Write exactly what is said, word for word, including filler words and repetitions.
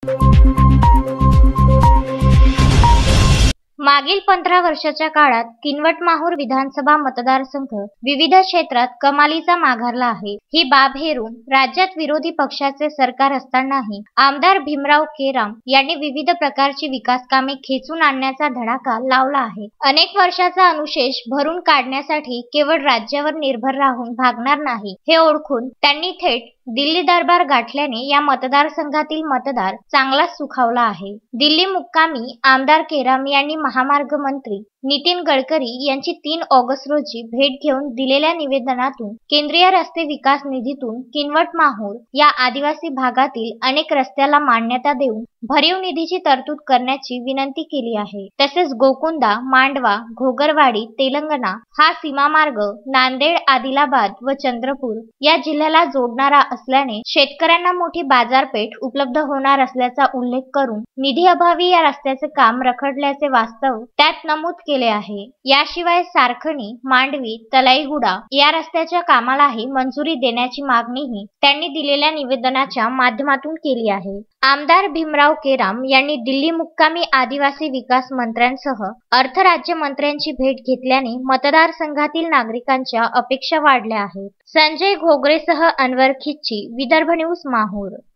मागील पंधरा वर्षाच्या काळात किनवट माहूर विधानसभा मतदारसंघ विविध क्षेत्रात कमालीचा माघारला आहे। ही बाब हेरून राज्यात विरोधी पक्षाचे सरकार असतानाही आमदार भीमराव केराम यांनी विविध प्रकारची विकास कामे खेचून आणण्याचा धडाका लावला आहे। अनेक वर्षाचा अनुशेष भरून काढण्यासाठी केवळ राज्यावर निर्भर राहून भागणार नाही हे ओळखून त्यांनी थेट दिल्ली दरबार गाठल्याने या मतदारसंघातील मतदार चांगलाच सुखावला आहे। दिल्ली मुक्कामी आमदार केराम यांनी महामार्ग मंत्री नितीन गडकरी यांची तीन ऑगस्ट रोजी भेट घेऊन दिलेल्या निवेदनातून केंद्रीय रस्ते विकास निधीतून किनवट माहूर या आदिवासी भागातील अनेक रस्त्याला मान्यता देऊन भरीव निधीची तरतूद करण्याची विनंती केली आहे। तसेच गोकुंदा, मांडवा, घोगरवाडी, तेलंगणा हा सीमामार्ग नांदेड, आदिलाबाद व चंद्रपूर या जिल्ह्याला जोडणारा असल्याने शेतकऱ्यांना मोठी बाजारपेठ उपलब्ध होणार असल्याचा उल्लेख करून निधी अभावी या रस्त्याचे काम रखडल्याचे वास्तव त्यात नमूद केले आहे। याशिवाय सारखणी, मांडवी, तलाईगुडा या रस्त्याच्या कामालाही मंजुरी देण्याची मागणीही त्यांनी दिलेल्या निवेदनाच्या माध्यमातून केली आहे। आमदार भीमराव केराम यांनी दिल्ली मुक्कामी आदिवासी विकास मंत्र्यांसह अर्थ राज्यमंत्र्यांची भेट घेतल्याने मतदारसंघातील नागरिकांच्या अपेक्षा वाढल्या आहेत। संजय घोगरेसह अनवर खिच्ची, विदर्भ न्यूज, माहूर।